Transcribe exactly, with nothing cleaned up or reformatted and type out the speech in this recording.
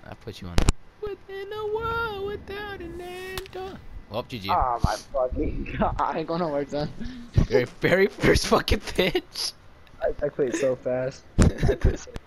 I put you on the within a world without an end. Well, G G. Oh my fucking god. I ain't gonna work then. Very, very first fucking pitch. I, I quit so fast. I quit so